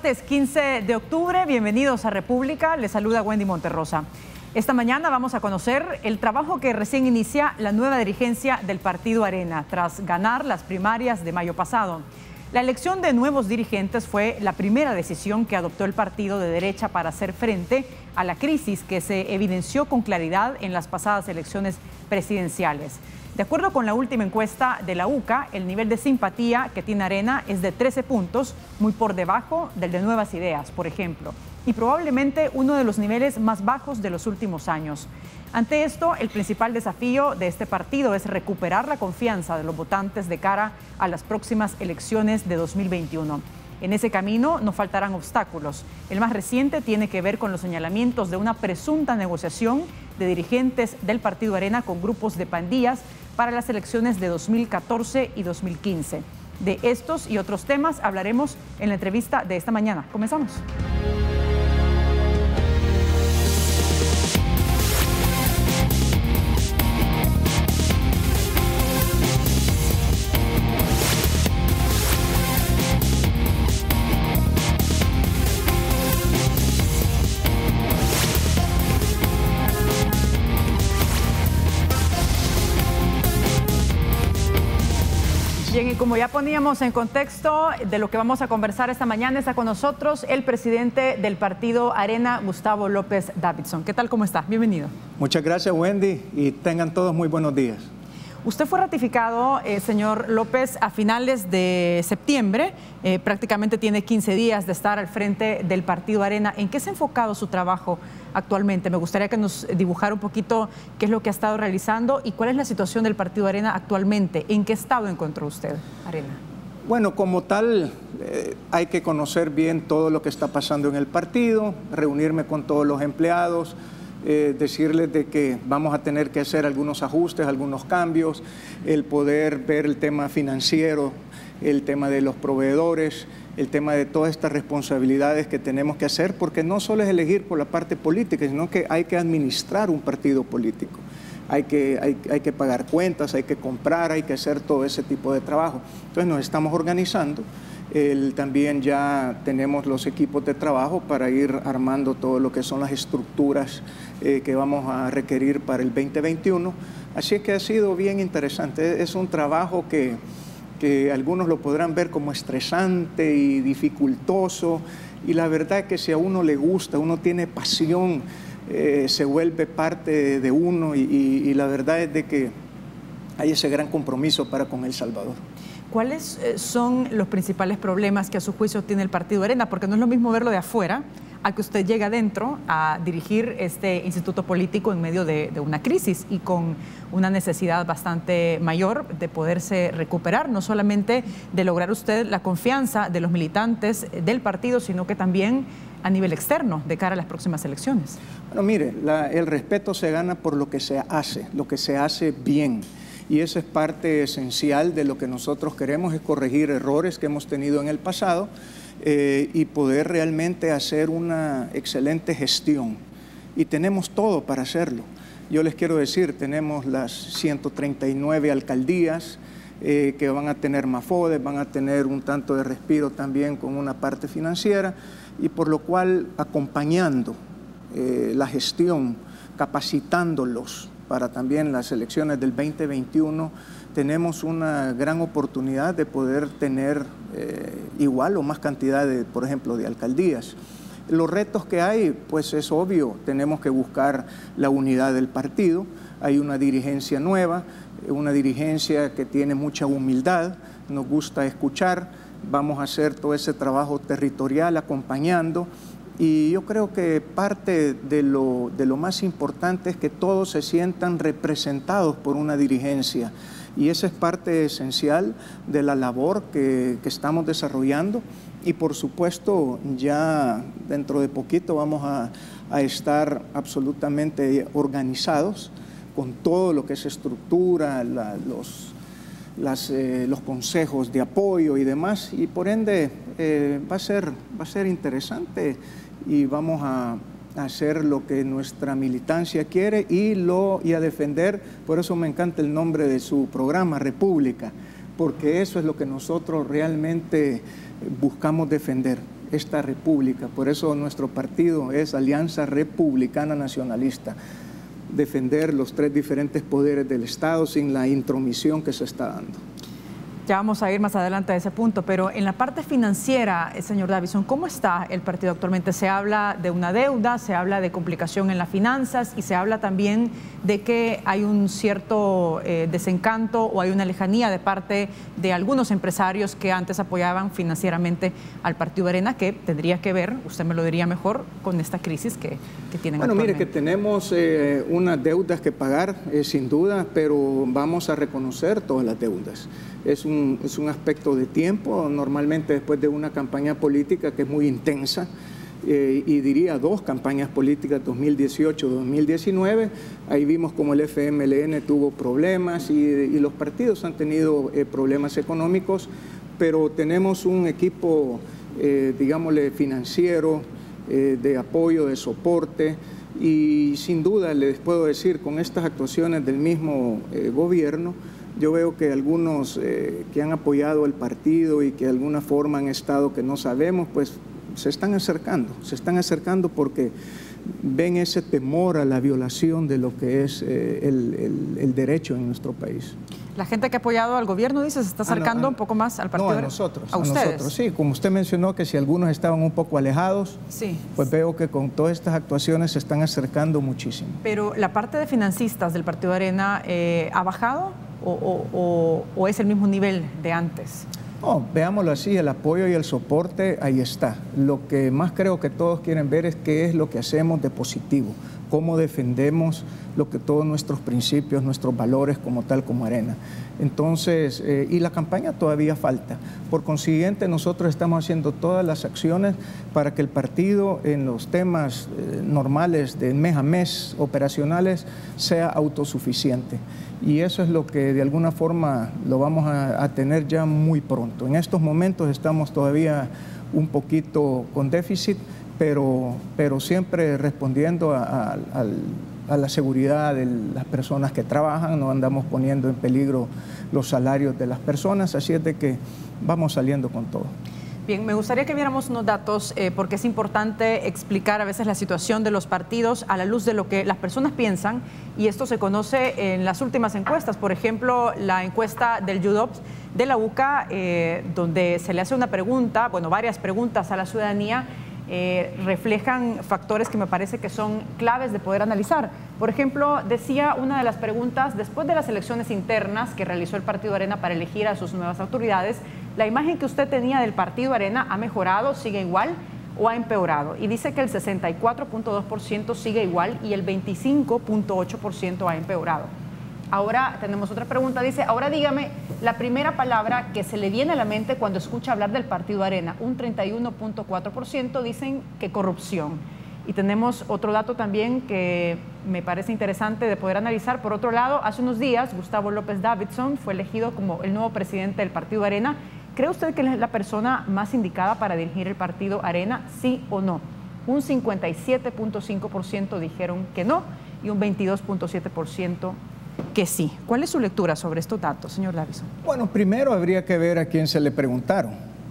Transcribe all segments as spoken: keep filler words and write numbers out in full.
Martes quince de octubre, bienvenidos a República, les saluda Wendy Monterrosa. Esta mañana vamos a conocer el trabajo que recién inicia la nueva dirigencia del Partido Arena tras ganar las primarias de mayo pasado. La elección de nuevos dirigentes fue la primera decisión que adoptó el partido de derecha para hacer frente a la crisis que se evidenció con claridad en las pasadas elecciones presidenciales. De acuerdo con la última encuesta de la U C A, el nivel de simpatía que tiene Arena es de trece puntos, muy por debajo del de Nuevas Ideas, por ejemplo, y probablemente uno de los niveles más bajos de los últimos años. Ante esto, el principal desafío de este partido es recuperar la confianza de los votantes de cara a las próximas elecciones de dos mil veintiuno. En ese camino no faltarán obstáculos. El más reciente tiene que ver con los señalamientos de una presunta negociación de dirigentes del Partido Arena con grupos de pandillas para las elecciones de dos mil catorce y dos mil quince. De estos y otros temas hablaremos en la entrevista de esta mañana. Comenzamos. Bien, y como ya poníamos en contexto de lo que vamos a conversar esta mañana, está con nosotros el presidente del Partido Arena, Gustavo López Davidson. ¿Qué tal? ¿Cómo está? Bienvenido. Muchas gracias, Wendy, y tengan todos muy buenos días. Usted fue ratificado, eh, señor López, a finales de septiembre. Eh, prácticamente tiene quince días de estar al frente del Partido Arena. ¿En qué se ha enfocado su trabajo actualmente? Me gustaría que nos dibujara un poquito qué es lo que ha estado realizando y cuál es la situación del Partido Arena actualmente. ¿En qué estado encontró usted, Arena? Bueno, como tal, eh, hay que conocer bien todo lo que está pasando en el partido, reunirme con todos los empleados, Eh, decirles de que vamos a tener que hacer algunos ajustes, algunos cambios, el poder ver el tema financiero, el tema de los proveedores, el tema de todas estas responsabilidades que tenemos que hacer, porque no solo es elegir por la parte política, sino que hay que administrar un partido político. Hay que, hay, hay que pagar cuentas, hay que comprar, hay que hacer todo ese tipo de trabajo. Entonces nos estamos organizando. El, también ya tenemos los equipos de trabajo para ir armando todo lo que son las estructuras eh, que vamos a requerir para el veinte veintiuno. Así es que ha sido bien interesante. Es un trabajo que, que algunos lo podrán ver como estresante y dificultoso, y la verdad es que si a uno le gusta, uno tiene pasión, eh, se vuelve parte de uno, y, y, y la verdad es de que hay ese gran compromiso para con El Salvador. ¿Cuáles son los principales problemas que a su juicio tiene el Partido Arena? Porque no es lo mismo verlo de afuera a que usted llegue adentro a dirigir este instituto político en medio de, de una crisis y con una necesidad bastante mayor de poderse recuperar, no solamente de lograr usted la confianza de los militantes del partido, sino que también a nivel externo de cara a las próximas elecciones. Bueno, mire, la, el respeto se gana por lo que se hace, lo que se hace bien. Y eso es parte esencial de lo que nosotros queremos, es corregir errores que hemos tenido en el pasado eh, y poder realmente hacer una excelente gestión. Y tenemos todo para hacerlo. Yo les quiero decir, tenemos las ciento treinta y nueve alcaldías eh, que van a tener MAFODES, van a tener un tanto de respiro también con una parte financiera, y por lo cual acompañando eh, la gestión, capacitándolos, para también las elecciones del veinte veintiuno, tenemos una gran oportunidad de poder tener eh, igual o más cantidad de, por ejemplo, de alcaldías. Los retos que hay, pues es obvio, tenemos que buscar la unidad del partido. Hay una dirigencia nueva, una dirigencia que tiene mucha humildad, nos gusta escuchar, vamos a hacer todo ese trabajo territorial acompañando. Y yo creo que parte de lo, de lo más importante es que todos se sientan representados por una dirigencia, y esa es parte esencial de la labor que, que estamos desarrollando. Y por supuesto ya dentro de poquito vamos a, a estar absolutamente organizados con todo lo que es estructura, la, los, las, eh, los consejos de apoyo y demás, y por ende eh, va a ser, va a ser interesante. Y vamos a hacer lo que nuestra militancia quiere y, lo, y a defender. Por eso me encanta el nombre de su programa, República, porque eso es lo que nosotros realmente buscamos defender. esta república. Por eso nuestro partido es Alianza Republicana Nacionalista. Defender los tres diferentes poderes del Estado sin la intromisión que se está dando. Ya vamos a ir más adelante a ese punto, pero en la parte financiera, señor Davison, ¿cómo está el partido actualmente? Se habla de una deuda, se habla de complicación en las finanzas y se habla también de que hay un cierto eh, desencanto o hay una lejanía de parte de algunos empresarios que antes apoyaban financieramente al Partido Arena, que tendría que ver, usted me lo diría mejor, con esta crisis que, que tienen bueno, actualmente. Mire que tenemos eh, unas deudas que pagar, eh, sin duda, pero vamos a reconocer todas las deudas. Es un, es un aspecto de tiempo, normalmente después de una campaña política que es muy intensa, eh, y diría dos campañas políticas, dos mil dieciocho, dos mil diecinueve, ahí vimos como el F M L N tuvo problemas y, y los partidos han tenido eh, problemas económicos, pero tenemos un equipo, eh, digámosle, financiero, eh, de apoyo, de soporte, y sin duda les puedo decir, con estas actuaciones del mismo eh, gobierno, yo veo que algunos eh, que han apoyado el partido y que de alguna forma han estado que no sabemos, pues se están acercando, se están acercando porque ven ese temor a la violación de lo que es eh, el, el, el derecho en nuestro país. La gente que ha apoyado al gobierno, dice, se está acercando ah, no, a, un poco más al partido. No, a nosotros. ¿A, a ustedes? nosotros, sí. Como usted mencionó que si algunos estaban un poco alejados, sí. Pues veo que con todas estas actuaciones se están acercando muchísimo. Pero la parte de financistas del Partido Arena, eh, ¿ha bajado o, o, o, o es el mismo nivel de antes? No, veámoslo así, el apoyo y el soporte, ahí está. Lo que más creo que todos quieren ver es qué es lo que hacemos de positivo, cómo defendemos lo que todos nuestros principios, nuestros valores como tal, como Arena. Entonces, eh, y la campaña todavía falta. Por consiguiente, nosotros estamos haciendo todas las acciones para que el partido en los temas eh, normales de mes a mes, operacionales, sea autosuficiente. Y eso es lo que de alguna forma lo vamos a, a tener ya muy pronto. En estos momentos estamos todavía un poquito con déficit, pero, pero siempre respondiendo a, a, a la seguridad de las personas que trabajan, no andamos poniendo en peligro los salarios de las personas, así es de que vamos saliendo con todo. Bien, me gustaría que viéramos unos datos eh, porque es importante explicar a veces la situación de los partidos a la luz de lo que las personas piensan, y esto se conoce en las últimas encuestas. Por ejemplo, la encuesta del Yudops de la U C A, eh, donde se le hace una pregunta, bueno, varias preguntas a la ciudadanía, eh, reflejan factores que me parece que son claves de poder analizar. Por ejemplo, decía una de las preguntas, después de las elecciones internas que realizó el Partido Arena para elegir a sus nuevas autoridades, ¿la imagen que usted tenía del Partido Arena ha mejorado, sigue igual o ha empeorado? Y dice que el sesenta y cuatro punto dos por ciento sigue igual y el veinticinco punto ocho por ciento ha empeorado. Ahora tenemos otra pregunta, dice, ahora dígame la primera palabra que se le viene a la mente cuando escucha hablar del Partido Arena. Un treinta y uno punto cuatro por ciento dicen que corrupción. Y tenemos otro dato también que me parece interesante de poder analizar. Por otro lado, hace unos días Gustavo López Davidson fue elegido como el nuevo presidente del Partido Arena. ¿Cree usted que es la persona más indicada para dirigir el Partido Arena, sí o no? Un cincuenta y siete punto cinco por ciento dijeron que no y un veintidós punto siete por ciento que sí. ¿Cuál es su lectura sobre estos datos, señor Davison? Bueno, primero habría que ver a quién se le preguntaron,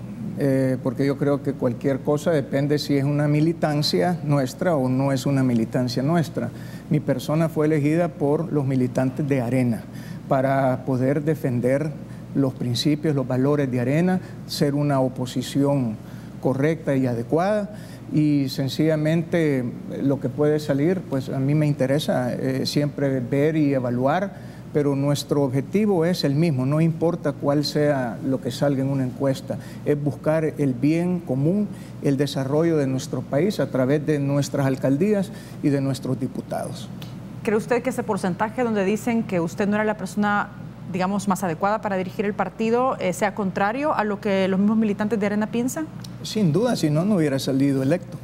eh, porque yo creo que cualquier cosa depende si es una militancia nuestra o no es una militancia nuestra. Mi persona fue elegida por los militantes de Arena para poder defender los principios, los valores de Arena, ser una oposición correcta y adecuada, y sencillamente lo que puede salir, pues a mí me interesa eh, siempre ver y evaluar, pero nuestro objetivo es el mismo, no importa cuál sea lo que salga en una encuesta, es buscar el bien común, el desarrollo de nuestro país a través de nuestras alcaldías y de nuestros diputados. ¿Cree usted que ese porcentaje donde dicen que usted no era la persona, digamos, más adecuada para dirigir el partido, eh, sea contrario a lo que los mismos militantes de Arena piensan? Sin duda, si no, no hubiera salido electo.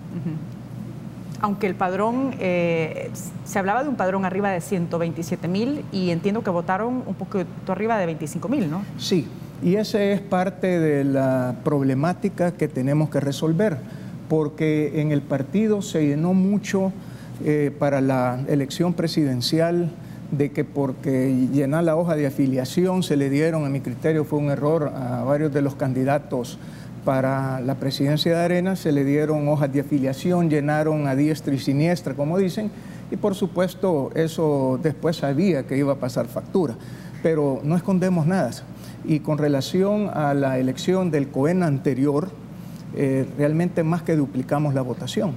Uh-huh. Aunque el padrón, eh, se hablaba de un padrón arriba de ciento veintisiete mil y entiendo que votaron un poquito arriba de veinticinco mil, ¿no? Sí, y esa es parte de la problemática que tenemos que resolver, porque en el partido se llenó mucho eh, para la elección presidencial, de que porque llenar la hoja de afiliación se le dieron, a mi criterio fue un error, a varios de los candidatos para la presidencia de Arena, se le dieron hojas de afiliación, llenaron a diestra y siniestra, como dicen, y por supuesto eso después sabía que iba a pasar factura, pero no escondemos nada. Y con relación a la elección del COENA anterior, eh, realmente más que duplicamos la votación.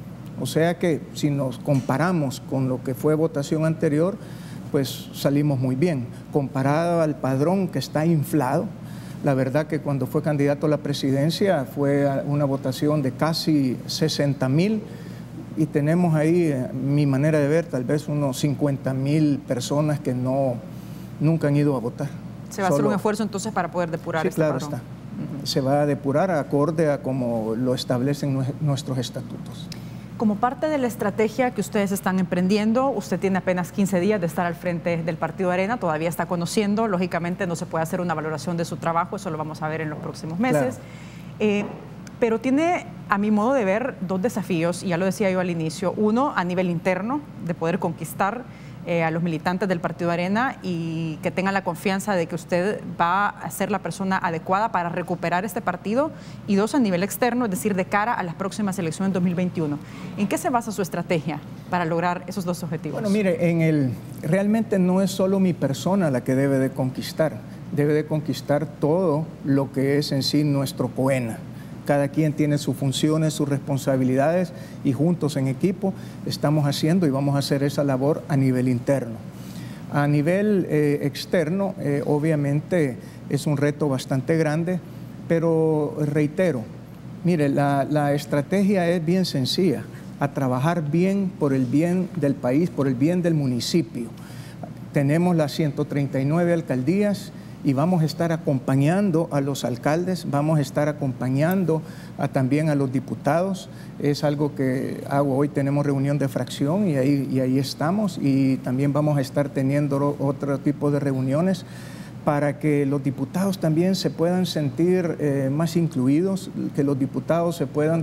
O sea que si nos comparamos con lo que fue votación anterior, pues salimos muy bien. Comparado al padrón que está inflado, la verdad que cuando fue candidato a la presidencia fue una votación de casi sesenta mil y tenemos ahí, eh, mi manera de ver, tal vez unos cincuenta mil personas que no, nunca han ido a votar. ¿Se va a hacer un esfuerzo entonces para poder depurar sí, este claro padrón? está. Uh-huh. Se va a depurar acorde a como lo establecen nuestros estatutos. Como parte de la estrategia que ustedes están emprendiendo, usted tiene apenas quince días de estar al frente del Partido Arena, todavía está conociendo, lógicamente no se puede hacer una valoración de su trabajo, eso lo vamos a ver en los próximos meses. Claro. Eh, pero tiene, a mi modo de ver, dos desafíos, y ya lo decía yo al inicio. Uno, a nivel interno, de poder conquistar eh, a los militantes del Partido Arena y que tengan la confianza de que usted va a ser la persona adecuada para recuperar este partido. Y dos, a nivel externo, es decir, de cara a las próximas elecciones dos mil veintiuno. ¿En qué se basa su estrategia para lograr esos dos objetivos? Bueno, mire, en el, realmente no es solo mi persona la que debe de conquistar, debe de conquistar todo lo que es en sí nuestro COENA. Cada quien tiene sus funciones, sus responsabilidades y juntos en equipo estamos haciendo y vamos a hacer esa labor a nivel interno. A nivel eh, externo, eh, obviamente es un reto bastante grande, pero reitero, mire, la, la estrategia es bien sencilla, a trabajar bien por el bien del país, por el bien del municipio. Tenemos las ciento treinta y nueve alcaldías, y vamos a estar acompañando a los alcaldes, vamos a estar acompañando a, también a los diputados. Es algo que hago hoy, tenemos reunión de fracción y ahí, y ahí estamos, y también vamos a estar teniendo otro tipo de reuniones para que los diputados también se puedan sentir eh, más incluidos, que los diputados se puedan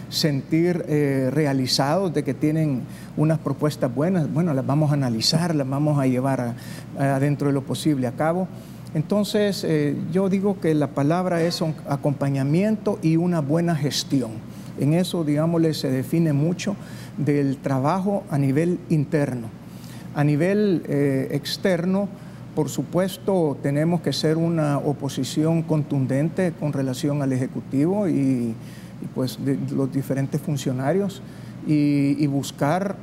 sentir eh, realizados de que tienen unas propuestas buenas. Bueno, las vamos a analizar, las vamos a llevar a, a dentro de lo posible a cabo. Entonces, eh, yo digo que la palabra es un acompañamiento y una buena gestión. En eso, digámosle, se define mucho del trabajo a nivel interno. A nivel eh, externo, por supuesto, tenemos que ser una oposición contundente con relación al Ejecutivo y, y pues, de los diferentes funcionarios y, y buscar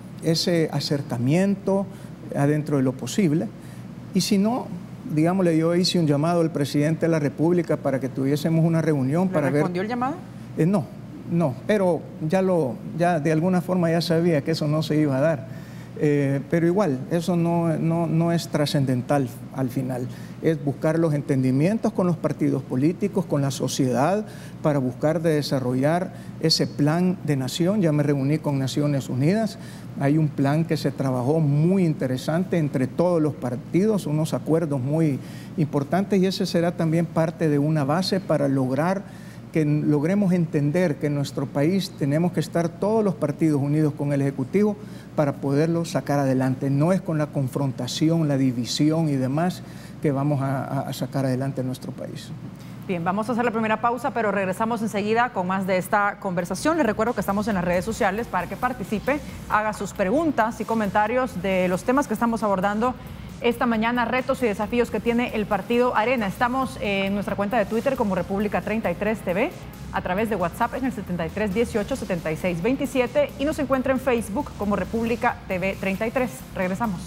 ese acercamiento adentro de lo posible. Y si no, digámosle, yo hice un llamado al presidente de la República para que tuviésemos una reunión para ver... ¿Le respondió el llamado? Eh, no, no, pero ya, lo, ya de alguna forma ya sabía que eso no se iba a dar. Eh, pero igual, eso no, no, no es trascendental al final. Es buscar los entendimientos con los partidos políticos, con la sociedad, para buscar de desarrollar ese plan de nación. Ya me reuní con Naciones Unidas. Hay un plan que se trabajó muy interesante entre todos los partidos, unos acuerdos muy importantes, y ese será también parte de una base para lograr que logremos entender que en nuestro país tenemos que estar todos los partidos unidos con el Ejecutivo para poderlo sacar adelante. No es con la confrontación, la división y demás que vamos a, a sacar adelante nuestro país. Bien, vamos a hacer la primera pausa, pero regresamos enseguida con más de esta conversación. Les recuerdo que estamos en las redes sociales para que participe, haga sus preguntas y comentarios de los temas que estamos abordando esta mañana, retos y desafíos que tiene el Partido Arena. Estamos en nuestra cuenta de Twitter como República treinta y tres T V, a través de WhatsApp en el setenta y tres dieciocho setenta y seis veintisiete y nos encuentra en Facebook como República T V treinta y tres. Regresamos.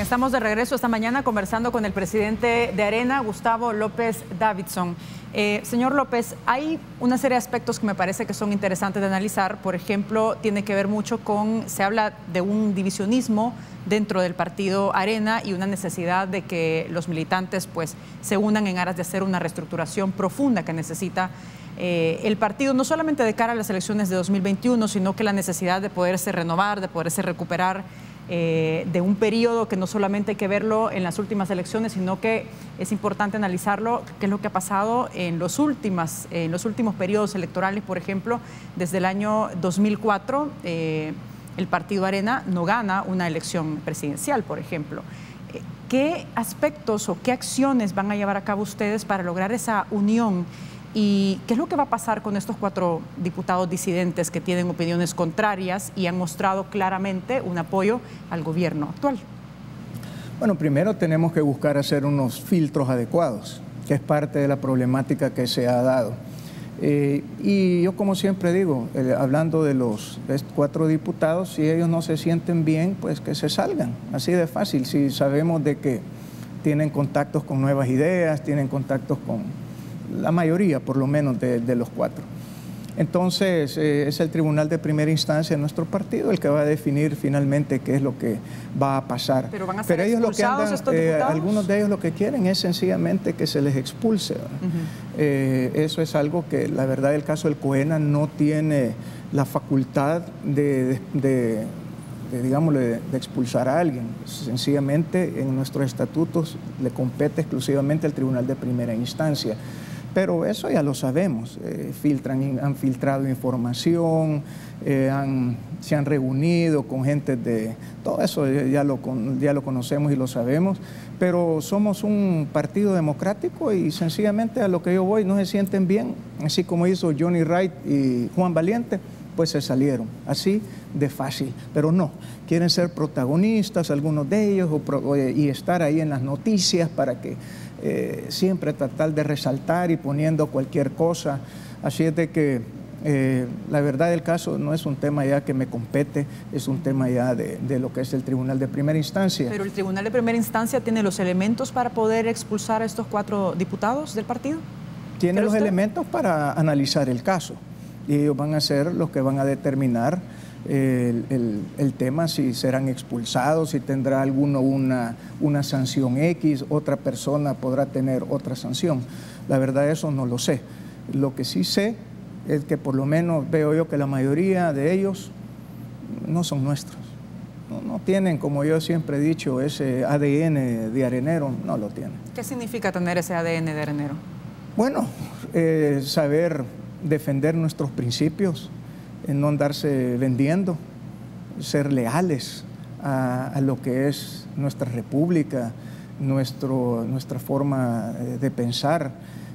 Estamos de regreso esta mañana conversando con el presidente de Arena, Gustavo López Davidson. Eh, señor López, hay una serie de aspectos que me parece que son interesantes de analizar. Por ejemplo, tiene que ver mucho con, se habla de un divisionismo dentro del partido Arena y una necesidad de que los militantes pues, se unan en aras de hacer una reestructuración profunda que necesita eh, el partido, no solamente de cara a las elecciones de dos mil veintiuno, sino que la necesidad de poderse renovar, de poderse recuperar Eh, de un periodo que no solamente hay que verlo en las últimas elecciones, sino que es importante analizarlo, qué es lo que ha pasado en los, últimas, en los últimos periodos electorales. Por ejemplo, desde el año dos mil cuatro, eh, el partido Arena no gana una elección presidencial, por ejemplo. Eh, ¿Qué aspectos o qué acciones van a llevar a cabo ustedes para lograr esa unión? ¿Y qué es lo que va a pasar con estos cuatro diputados disidentes que tienen opiniones contrarias y han mostrado claramente un apoyo al gobierno actual? Bueno, primero tenemos que buscar hacer unos filtros adecuados, que es parte de la problemática que se ha dado. Eh, y yo, como siempre digo, eh, hablando de los de estos cuatro diputados, si ellos no se sienten bien, pues que se salgan, así de fácil. Si sabemos de que tienen contactos con nuevas ideas, tienen contactos con la mayoría, por lo menos, de, de los cuatro. Entonces, eh, es el tribunal de primera instancia de nuestro partido el que va a definir finalmente qué es lo que va a pasar. Pero van a ser Pero ellos lo que andan, estos eh, diputados. algunos de ellos lo que quieren es sencillamente que se les expulse. Uh-huh. eh, eso es algo que, la verdad, el caso del COENA no tiene la facultad de, de, de de, digamos, de, de expulsar a alguien. Sencillamente, en nuestros estatutos le compete exclusivamente al tribunal de primera instancia. Pero eso ya lo sabemos, eh, filtran, han filtrado información, eh, han, se han reunido con gente de... Todo eso ya lo, ya lo conocemos y lo sabemos, pero somos un partido democrático y sencillamente a lo que yo voy no se sienten bien, así como hizo Johnny Wright y Juan Valiente, pues se salieron, así de fácil. Pero no, quieren ser protagonistas algunos de ellos o pro, y estar ahí en las noticias para que eh, siempre tratar de resaltar y poniendo cualquier cosa. Así es de que eh, la verdad del caso no es un tema ya que me compete, es un tema ya de, de lo que es el tribunal de primera instancia. Pero el tribunal de primera instancia tiene los elementos para poder expulsar a estos cuatro diputados del partido. Tiene los elementos para analizar el caso. Y ellos van a ser los que van a determinar el, el, el tema, si serán expulsados, si tendrá alguno una, una sanción X, otra persona podrá tener otra sanción. La verdad eso no lo sé. Lo que sí sé es que por lo menos veo yo que la mayoría de ellos no son nuestros. No, no tienen, como yo siempre he dicho, ese A D N de arenero, no lo tienen. ¿Qué significa tener ese A D N de arenero? Bueno, eh, saber defender nuestros principios, en no andarse vendiendo, ser leales a, a lo que es nuestra república, nuestro, nuestra forma de pensar,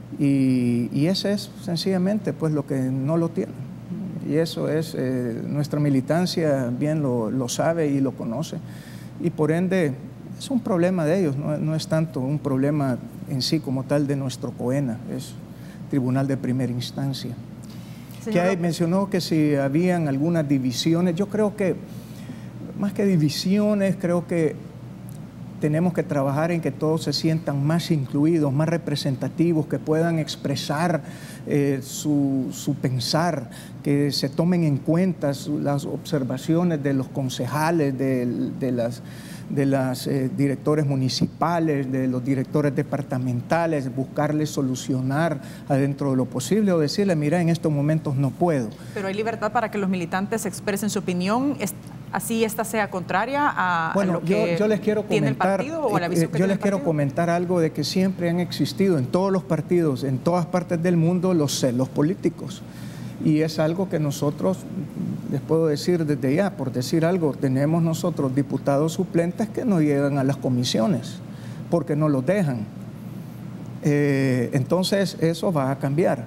y, y ese es sencillamente pues lo que no lo tienen. Y eso es, eh, nuestra militancia bien lo, lo sabe y lo conoce, y por ende es un problema de ellos, no, no es tanto un problema en sí como tal de nuestro COENA, es tribunal de primera instancia. Que hay, mencionó que si habían algunas divisiones, yo creo que más que divisiones, creo que tenemos que trabajar en que todos se sientan más incluidos, más representativos, que puedan expresar eh, su, su pensar, que se tomen en cuenta su, las observaciones de los concejales, de, de las... de los eh, directores municipales, de los directores departamentales, buscarles solucionar adentro de lo posible o decirle, mira, en estos momentos no puedo. Pero hay libertad para que los militantes expresen su opinión, así esta sea contraria a, bueno, a lo que yo, yo les quiero tiene comentar, el partido o a la visión eh, que yo tiene les el quiero partido. comentar algo de que siempre han existido en todos los partidos, en todas partes del mundo, los celos políticos. Y es algo que nosotros, les puedo decir desde ya, por decir algo, tenemos nosotros diputados suplentes que no llegan a las comisiones porque no los dejan. Eh, entonces eso va a cambiar.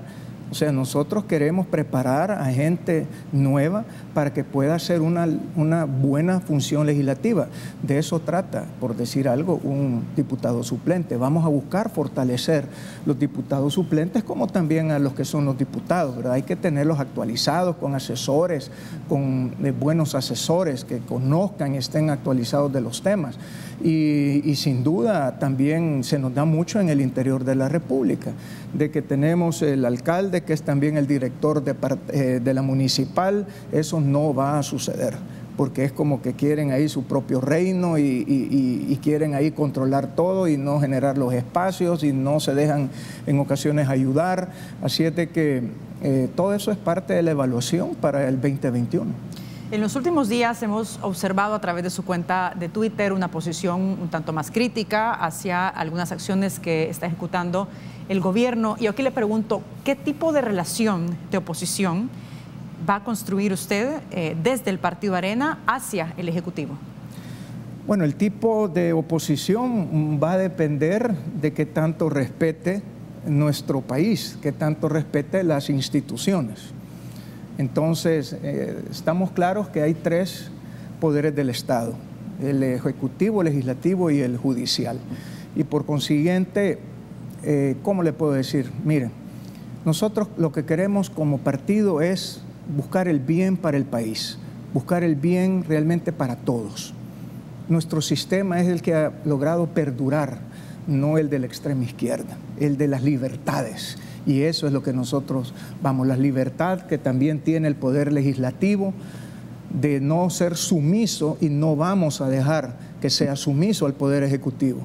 O sea, nosotros queremos preparar a gente nueva para que pueda hacer una, una buena función legislativa. De eso trata, por decir algo, un diputado suplente. Vamos a buscar fortalecer los diputados suplentes como también a los que son los diputados, ¿verdad? Hay que tenerlos actualizados con asesores, con eh, buenos asesores que conozcan y estén actualizados de los temas. Y, y sin duda también se nos da mucho en el interior de la República, de que tenemos el alcalde que es también el director de, eh, de la municipal. Eso no va a suceder, porque es como que quieren ahí su propio reino y, y, y quieren ahí controlar todo y no generar los espacios y no se dejan en ocasiones ayudar. Así es de que eh, todo eso es parte de la evaluación para el veinte veintiuno. En los últimos días hemos observado a través de su cuenta de Twitter una posición un tanto más crítica hacia algunas acciones que está ejecutando el gobierno. Y aquí le pregunto, ¿qué tipo de relación de oposición va a construir usted eh, desde el Partido Arena hacia el Ejecutivo? Bueno, el tipo de oposición va a depender de qué tanto respete nuestro país, qué tanto respete las instituciones. Entonces, eh, estamos claros que hay tres poderes del Estado, el Ejecutivo, el Legislativo y el Judicial. Y por consiguiente, eh, ¿cómo le puedo decir? Miren, nosotros lo que queremos como partido es buscar el bien para el país, buscar el bien realmente para todos. Nuestro sistema es el que ha logrado perdurar, no el de la extrema izquierda, el de las libertades. Y eso es lo que nosotros vamos, la libertad que también tiene el Poder Legislativo de no ser sumiso, y no vamos a dejar que sea sumiso al Poder Ejecutivo.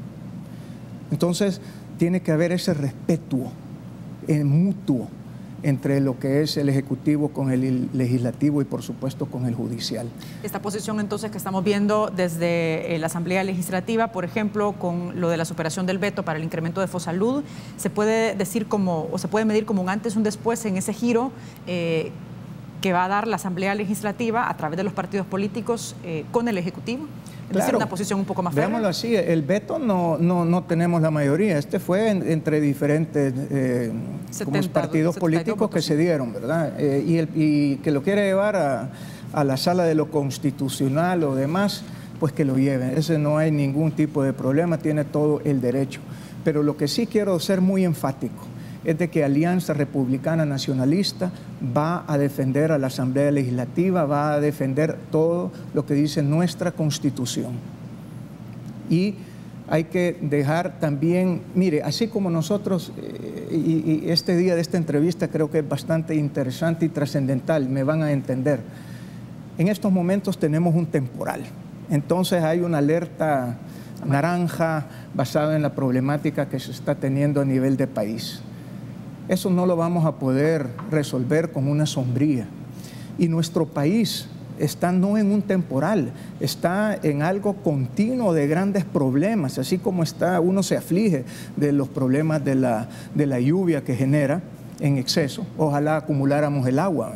Entonces, tiene que haber ese respeto eh, mutuo entre lo que es el Ejecutivo con el Legislativo y por supuesto con el Judicial. Esta posición entonces que estamos viendo desde la Asamblea Legislativa, por ejemplo, con lo de la superación del veto para el incremento de Fosalud, ¿se puede decir como, o se puede medir como un antes y un después en ese giro eh, que va a dar la Asamblea Legislativa a través de los partidos políticos eh, con el Ejecutivo? Es claro, decir, una posición un poco más férrea. Veámoslo así, el veto no, no, no tenemos la mayoría. Este fue en, entre diferentes eh, setenta, como partidos políticos que se dieron, ¿verdad? Eh, y, el, y que lo quiere llevar a, a la sala de lo constitucional o demás, pues que lo lleven. Ese no hay ningún tipo de problema, tiene todo el derecho. Pero lo que sí quiero ser muy enfático es de que Alianza Republicana Nacionalista va a defender a la Asamblea Legislativa, va a defender todo lo que dice nuestra Constitución. Y hay que dejar también, mire, así como nosotros, eh, y, y este día de esta entrevista creo que es bastante interesante y trascendental, me van a entender. En estos momentos tenemos un temporal, entonces hay una alerta naranja basada en la problemática que se está teniendo a nivel de país. Eso no lo vamos a poder resolver con una sombría. Y nuestro país está no en un temporal, está en algo continuo de grandes problemas, así como está, uno se aflige de los problemas de la, de la lluvia que genera en exceso. Ojalá acumuláramos el agua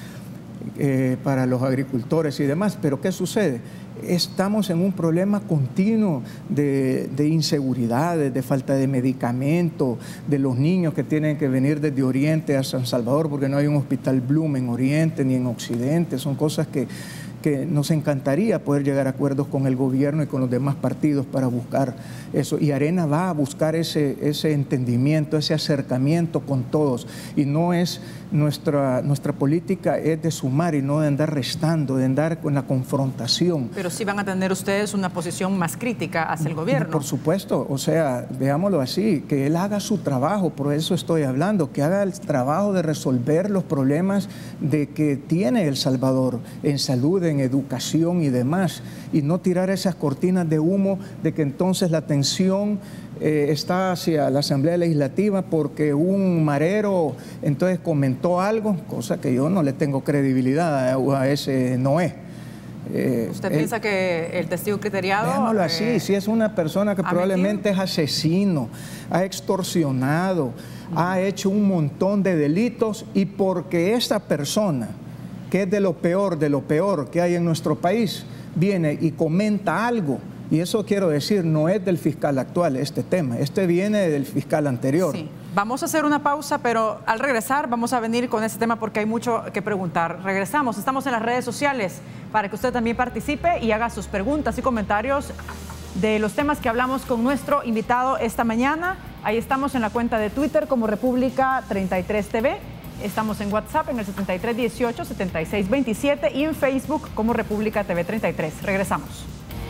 eh, para los agricultores y demás, pero ¿qué sucede? Estamos en un problema continuo de, de inseguridades, de falta de medicamentos, de los niños que tienen que venir desde Oriente a San Salvador porque no hay un hospital Bloom en Oriente ni en Occidente. Son cosas que, que nos encantaría poder llegar a acuerdos con el gobierno y con los demás partidos para buscar eso. Y Arena va a buscar ese, ese entendimiento, ese acercamiento con todos. Y no es nuestra, nuestra política es de sumar y no de andar restando, de andar con la confrontación. Pero sí van a tener ustedes una posición más crítica hacia el gobierno. Por supuesto, o sea, veámoslo así, que él haga su trabajo, por eso estoy hablando, que haga el trabajo de resolver los problemas de que tiene El Salvador en salud, en educación y demás, y no tirar esas cortinas de humo de que entonces la atención eh, está hacia la Asamblea Legislativa porque un marero entonces comentó algo, cosa que yo no le tengo credibilidad a, a ese Noé. Eh, ¿Usted él, piensa que el testigo criteriado? Veámoslo así, eh, si es una persona que probablemente metido? es asesino, ha extorsionado, uh-huh. ha hecho un montón de delitos, y porque esa persona, que es de lo peor, de lo peor que hay en nuestro país, viene y comenta algo, Y eso quiero decir, no es del fiscal actual este tema, este viene del fiscal anterior. Sí. Vamos a hacer una pausa, pero al regresar vamos a venir con ese tema porque hay mucho que preguntar. Regresamos, estamos en las redes sociales para que usted también participe y haga sus preguntas y comentarios de los temas que hablamos con nuestro invitado esta mañana. Ahí estamos en la cuenta de Twitter como República treinta y tres T V. Estamos en WhatsApp en el setenta y tres dieciocho, setenta y seis veintisiete y en Facebook como República T V treinta y tres. Regresamos.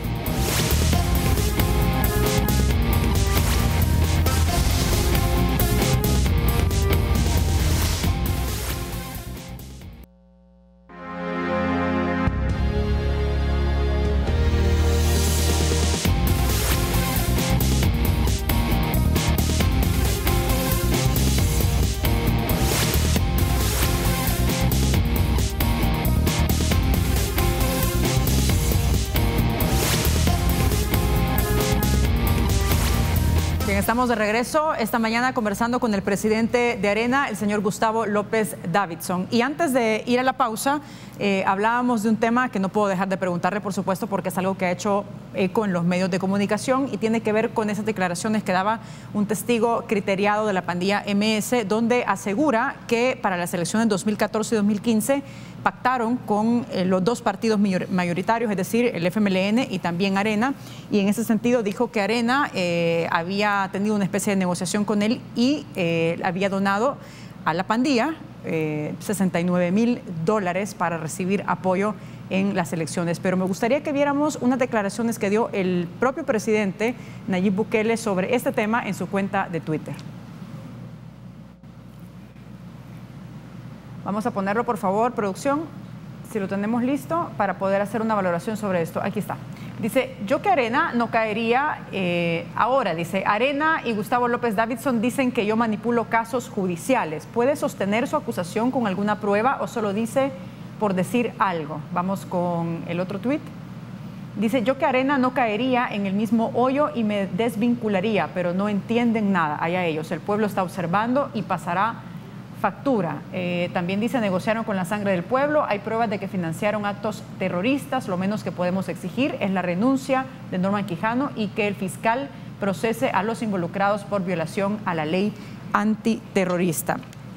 Estamos de regreso esta mañana conversando con el presidente de Arena, el señor Gustavo López Davidson. Y antes de ir a la pausa, eh, hablábamos de un tema que no puedo dejar de preguntarle, por supuesto, porque es algo que ha hecho eco en los medios de comunicación y tiene que ver con esas declaraciones que daba un testigo criteriado de la pandilla M S, donde asegura que para las elecciones dos mil catorce y dos mil quince pactaron con eh, los dos partidos mayoritarios, es decir, el F M L N y también Arena, y en ese sentido dijo que Arena eh, había tenido una especie de negociación con él y eh, había donado a la pandilla eh, sesenta y nueve mil dólares para recibir apoyo en las elecciones. Pero me gustaría que viéramos unas declaraciones que dio el propio presidente Nayib Bukele sobre este tema en su cuenta de Twitter. Vamos a ponerlo, por favor, producción, si lo tenemos listo, para poder hacer una valoración sobre esto. Aquí está. Dice, yo que Arena no caería eh, ahora. Dice, Arena y Gustavo López Davidson dicen que yo manipulo casos judiciales. ¿Puede sostener su acusación con alguna prueba o solo dice por decir algo? Vamos con el otro tuit. Dice, yo que Arena no caería en el mismo hoyo y me desvincularía, pero no entienden nada. Allá ellos, el pueblo está observando y pasará factura. Eh, también dice, negociaron con la sangre del pueblo, hay pruebas de que financiaron actos terroristas, lo menos que podemos exigir es la renuncia de Norman Quijano y que el fiscal procese a los involucrados por violación a la ley antiterrorista.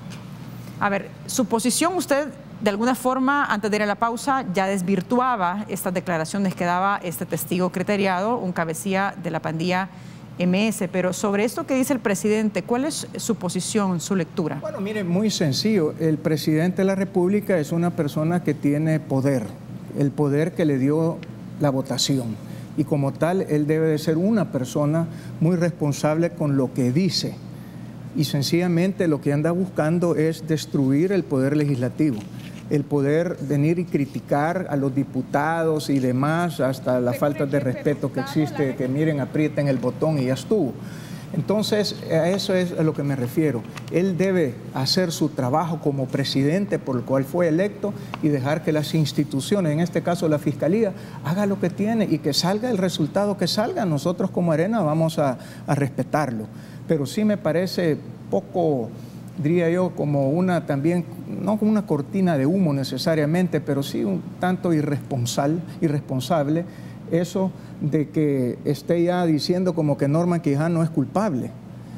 A ver, su posición, usted de alguna forma, antes de ir a la pausa, ya desvirtuaba estas declaraciones que daba este testigo criteriado, un cabecilla de la pandilla M S, pero sobre esto que dice el presidente, ¿cuál es su posición, su lectura? Bueno, mire, muy sencillo. El presidente de la República es una persona que tiene poder, el poder que le dio la votación. Y como tal, él debe de ser una persona muy responsable con lo que dice. Y sencillamente lo que anda buscando es destruir el poder legislativo. El poder venir y criticar a los diputados y demás, hasta la falta de respeto que existe, que miren, aprieten el botón y ya estuvo. Entonces, a eso es a lo que me refiero. Él debe hacer su trabajo como presidente por el cual fue electo y dejar que las instituciones, en este caso la Fiscalía, haga lo que tiene y que salga el resultado que salga. Nosotros como Arena vamos a, a respetarlo. Pero sí me parece poco, diría yo, como una también, no como una cortina de humo necesariamente, pero sí un tanto irresponsable, irresponsable eso de que esté ya diciendo como que Norman Quijano es culpable.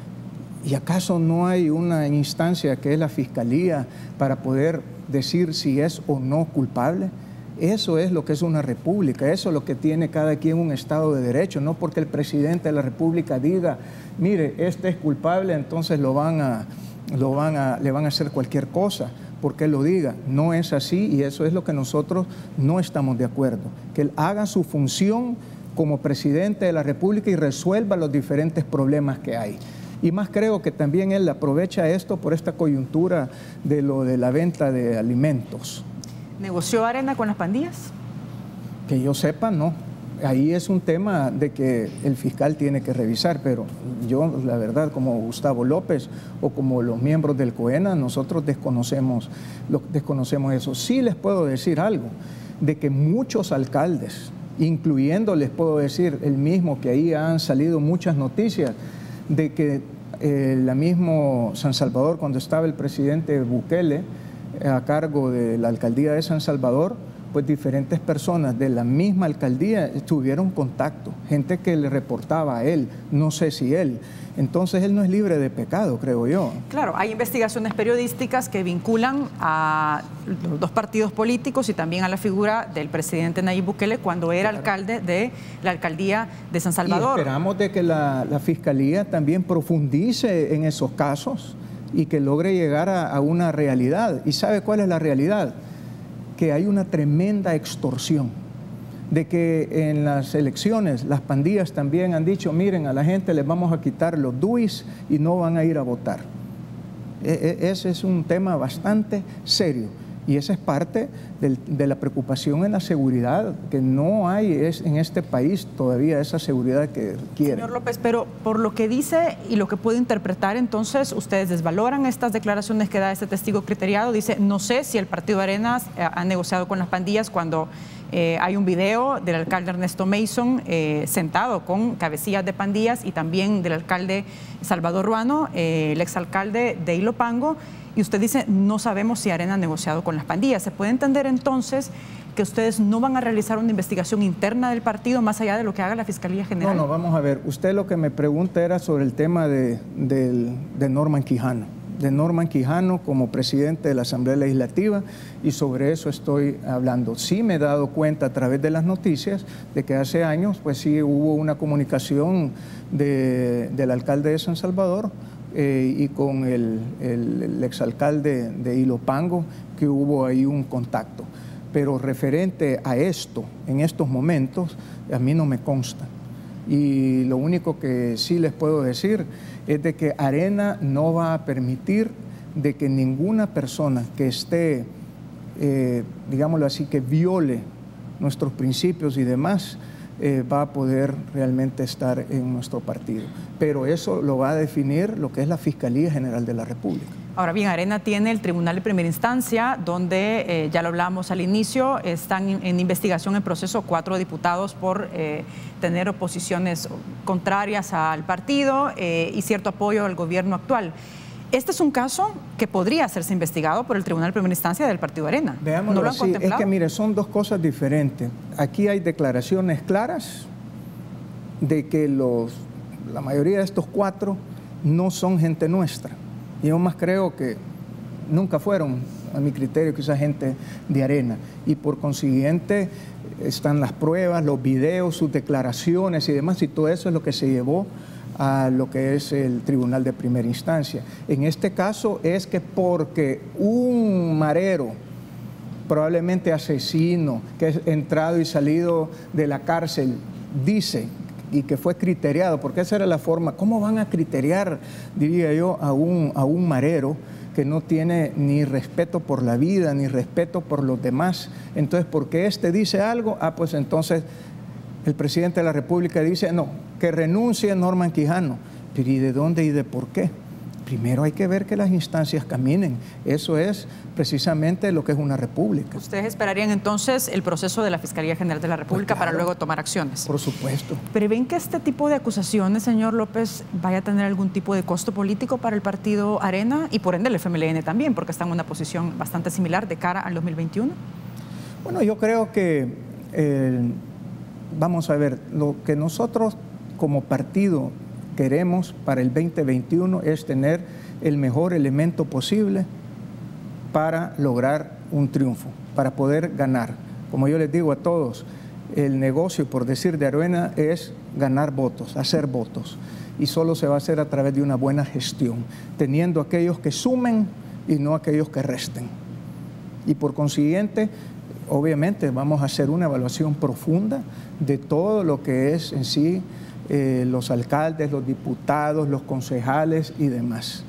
¿Y acaso no hay una instancia que es la Fiscalía para poder decir si es o no culpable? Eso es lo que es una república, eso es lo que tiene cada quien un Estado de Derecho, no porque el presidente de la República diga, mire, este es culpable, entonces lo van a, lo van a, le van a hacer cualquier cosa, porque él lo diga. No es así y eso es lo que nosotros no estamos de acuerdo, que él haga su función como presidente de la República y resuelva los diferentes problemas que hay. Y más creo que también él aprovecha esto por esta coyuntura de lo de la venta de alimentos. ¿Negoció Arena con las pandillas? Que yo sepa, no. Ahí es un tema de que el fiscal tiene que revisar, pero yo, la verdad, como Gustavo López o como los miembros del COENA, nosotros desconocemos, lo, desconocemos eso. Sí les puedo decir algo, de que muchos alcaldes, incluyendo, les puedo decir, el mismo, que ahí han salido muchas noticias, de que eh, la mismo San Salvador, cuando estaba el presidente Bukele, a cargo de la alcaldía de San Salvador, pues diferentes personas de la misma alcaldía tuvieron contacto, gente que le reportaba a él, no sé si él. Entonces él no es libre de pecado, creo yo. Claro, hay investigaciones periodísticas que vinculan a los dos partidos políticos y también a la figura del presidente Nayib Bukele cuando era claro. alcalde de la alcaldía de San Salvador. Y esperamos de que la, la Fiscalía también profundice en esos casos y que logre llegar a, a una realidad. ¿Y sabe cuál es la realidad? Que hay una tremenda extorsión, de que en las elecciones las pandillas también han dicho, miren, a la gente les vamos a quitar los D U Is y no van a ir a votar. E- ese es un tema bastante serio y esa es parte del, de la preocupación en la seguridad, que no hay es, en este país todavía esa seguridad que quiere. Señor López, pero por lo que dice y lo que puedo interpretar, entonces ustedes desvaloran estas declaraciones que da este testigo criteriado. Dice, no sé si el Partido Arenas ha negociado con las pandillas cuando eh, hay un video del alcalde Ernesto Mason eh, sentado con cabecillas de pandillas y también del alcalde Salvador Ruano, eh, el exalcalde de Ilopango. Y usted dice, no sabemos si Arena ha negociado con las pandillas. ¿Se puede entender entonces que ustedes no van a realizar una investigación interna del partido más allá de lo que haga la Fiscalía General? No, no, vamos a ver. Usted lo que me pregunta era sobre el tema de, de, de Norman Quijano. De Norman Quijano como presidente de la Asamblea Legislativa y sobre eso estoy hablando. Sí me he dado cuenta a través de las noticias de que hace años pues sí hubo una comunicación de, del alcalde de San Salvador Eh, y con el, el, el exalcalde de Ilopango, que hubo ahí un contacto. Pero referente a esto, en estos momentos, a mí no me consta. Y lo único que sí les puedo decir es de que Arena no va a permitir de que ninguna persona que esté, eh, digámoslo así, que viole nuestros principios y demás, Eh, va a poder realmente estar en nuestro partido. Pero eso lo va a definir lo que es la Fiscalía General de la República. Ahora bien, Arena tiene el Tribunal de Primera Instancia, donde, eh, ya lo hablábamos al inicio, están en, en investigación en proceso cuatro diputados por eh, tener oposiciones contrarias al partido eh, y cierto apoyo al gobierno actual. Este es un caso que podría hacerse investigado por el Tribunal de Primera Instancia del Partido Arena. Veámoslo ¿No lo han así, contemplado? es que mire, son dos cosas diferentes. Aquí hay declaraciones claras de que los, la mayoría de estos cuatro no son gente nuestra. Yo más creo que nunca fueron, a mi criterio, quizás gente de Arena. Y por consiguiente están las pruebas, los videos, sus declaraciones y demás, y todo eso es lo que se llevó a lo que es el Tribunal de Primera Instancia. En este caso es que porque un marero, probablemente asesino, que es entrado y salido de la cárcel, dice, y que fue criteriado, porque esa era la forma, ¿cómo van a criteriar, diría yo, a un, a un marero que no tiene ni respeto por la vida, ni respeto por los demás? Entonces, porque este dice algo, ah, pues entonces el presidente de la República dice, no, que renuncie Norman Quijano. Pero ¿y de dónde y de por qué? Primero hay que ver que las instancias caminen. Eso es precisamente lo que es una república. ¿Ustedes esperarían entonces el proceso de la Fiscalía General de la República pues claro, para luego tomar acciones? Por supuesto. ¿Pero ven que este tipo de acusaciones, señor López, vaya a tener algún tipo de costo político para el partido Arena y por ende el F M L N también, porque está en una posición bastante similar de cara al dos mil veintiuno? Bueno, yo creo que, eh, vamos a ver, lo que nosotros como partido queremos para el veinte veintiuno es tener el mejor elemento posible para lograr un triunfo, para poder ganar. Como yo les digo a todos, el negocio, por decir de Arena, es ganar votos, hacer votos. Y solo se va a hacer a través de una buena gestión, teniendo aquellos que sumen y no aquellos que resten. Y por consiguiente, obviamente vamos a hacer una evaluación profunda de todo lo que es en sí eh, los alcaldes, los diputados, los concejales y demás.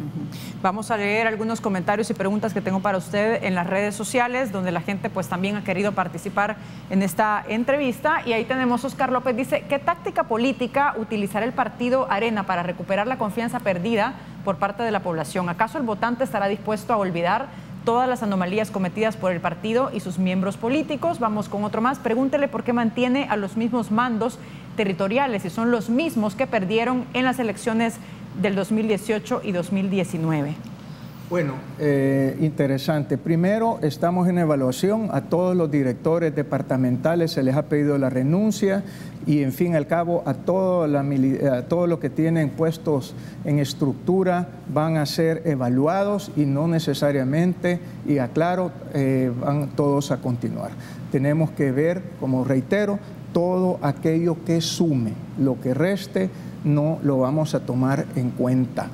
Vamos a leer algunos comentarios y preguntas que tengo para usted en las redes sociales, donde la gente pues también ha querido participar en esta entrevista. Y ahí tenemos, Oscar López dice, ¿qué táctica política utilizará el partido Arena para recuperar la confianza perdida por parte de la población? ¿Acaso el votante estará dispuesto a olvidar todas las anomalías cometidas por el partido y sus miembros políticos? Vamos con otro más. Pregúntele por qué mantiene a los mismos mandos territoriales y son los mismos que perdieron en las elecciones del dos mil dieciocho y dos mil diecinueve. Bueno, eh, interesante. Primero, estamos en evaluación. A todos los directores departamentales se les ha pedido la renuncia y, en fin, al cabo, a todo, la, a todo lo que tienen puestos en estructura van a ser evaluados y no necesariamente, y aclaro, eh, van todos a continuar. Tenemos que ver, como reitero, todo aquello que sume. Lo que reste no lo vamos a tomar en cuenta.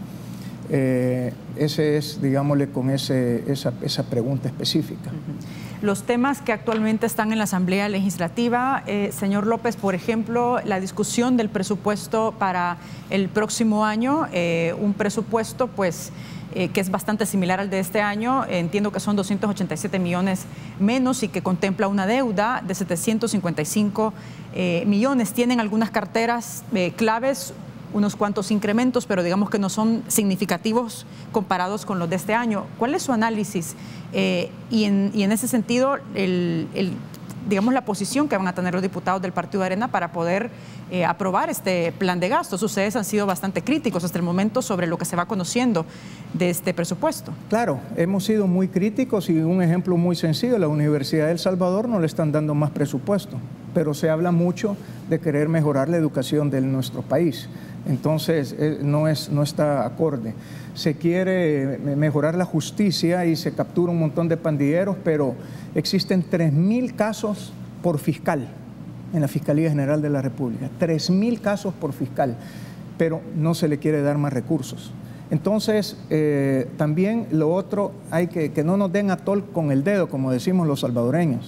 Eh, ese es, digámosle, con ese, esa, esa pregunta específica. Uh-huh. Los temas que actualmente están en la Asamblea Legislativa, eh, señor López, por ejemplo, la discusión del presupuesto para el próximo año, eh, un presupuesto pues eh, que es bastante similar al de este año, eh, entiendo que son doscientos ochenta y siete millones menos y que contempla una deuda de setecientos cincuenta y cinco eh, millones. Tienen algunas carteras eh, claves, unos cuantos incrementos, pero digamos que no son significativos comparados con los de este año. ¿Cuál es su análisis? Eh, y, en, y en ese sentido, el, el, digamos, la posición que van a tener los diputados del Partido Arena para poder eh, aprobar este plan de gastos. Ustedes han sido bastante críticos hasta el momento sobre lo que se va conociendo de este presupuesto. Claro, hemos sido muy críticos y un ejemplo muy sencillo, la Universidad de El Salvador no le están dando más presupuesto, pero se habla mucho de querer mejorar la educación de nuestro país. Entonces, eh, no, es, no está acorde. Se quiere mejorar la justicia y se captura un montón de pandilleros, pero existen tres mil casos por fiscal en la Fiscalía General de la República. tres mil casos por fiscal, pero no se le quiere dar más recursos. Entonces, eh, también lo otro, hay que, que no nos den atol con el dedo, como decimos los salvadoreños.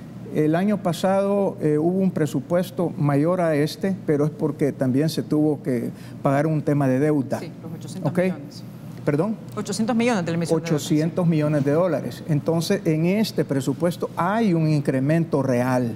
El año pasado eh, hubo un presupuesto mayor a este, pero es porque también se tuvo que pagar un tema de deuda. Sí, los ochocientos ¿Okay? millones. ¿Perdón? ochocientos millones de la emisión ochocientos millones de dólares. Entonces, en este presupuesto hay un incremento real.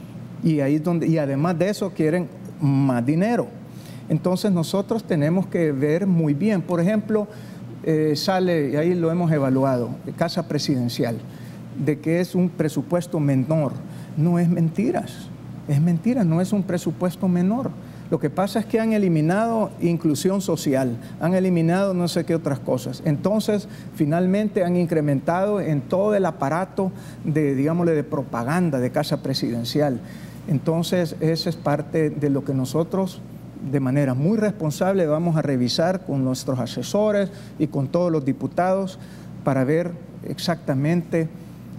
Y, ahí es donde, y además de eso quieren más dinero. Entonces, nosotros tenemos que ver muy bien. Por ejemplo, eh, sale, y ahí lo hemos evaluado, Casa Presidencial, de que es un presupuesto menor. No es mentiras, es mentira, no es un presupuesto menor. Lo que pasa es que han eliminado inclusión social, han eliminado no sé qué otras cosas. Entonces, finalmente han incrementado en todo el aparato de, digámosle, de propaganda de Casa Presidencial. Entonces, esa es parte de lo que nosotros, de manera muy responsable, vamos a revisar con nuestros asesores y con todos los diputados para ver exactamente,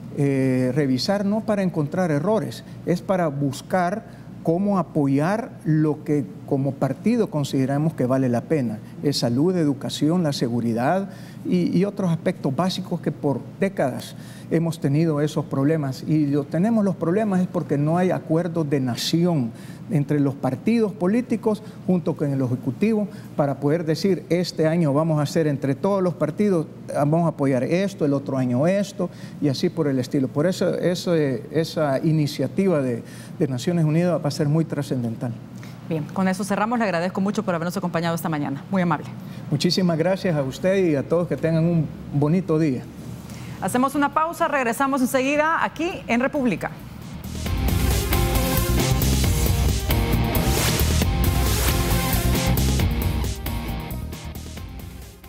Eh, revisar no para encontrar errores, es para buscar cómo apoyar lo que como partido consideramos que vale la pena. Es salud, educación, la seguridad y, y otros aspectos básicos que por décadas hemos tenido esos problemas. Y lo, tenemos los problemas es porque no hay acuerdos de nación entre los partidos políticos junto con el Ejecutivo para poder decir este año vamos a hacer entre todos los partidos, vamos a apoyar esto, el otro año esto y así por el estilo. Por eso, eso esa iniciativa de, de Naciones Unidas va a ser muy trascendental. Bien, con eso cerramos. Le agradezco mucho por habernos acompañado esta mañana. Muy amable. Muchísimas gracias a usted y a todos, que tengan un bonito día. Hacemos una pausa, regresamos enseguida aquí en República.